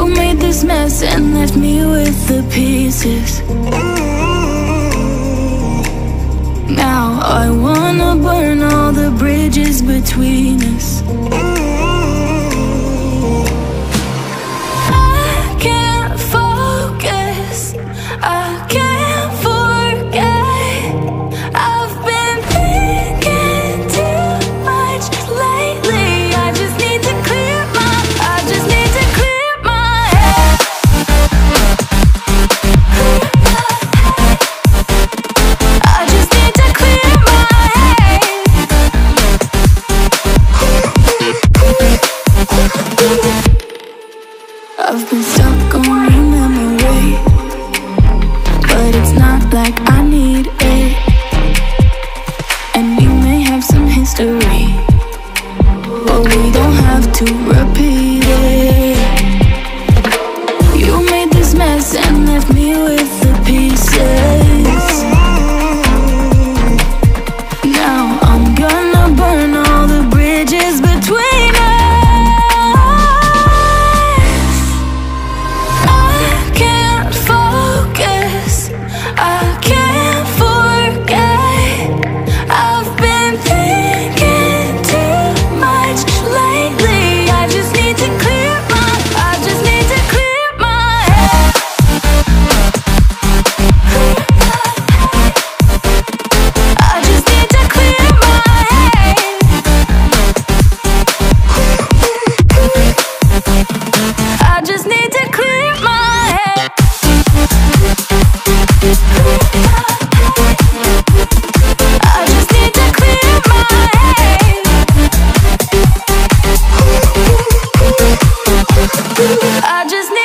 You made this mess and left me with the pieces. Now I wanna burn all the bridges between us. I can't focus, I can't forget. I've been thinking too much lately. I just need to clear my head. I just need to clear my head. I've been stuck on your memory, but it's not like I need it. And we may have some history, but we don't have to repeat it. You made this mess and left me with the pieces. Now I'm gonna burn all the bridges between us. I can't focus, I can't forget. I've been thinking too much lately. I just need to clear my head. I just need to clear my head. I just need to clear my head. I just need to clear my head. I just need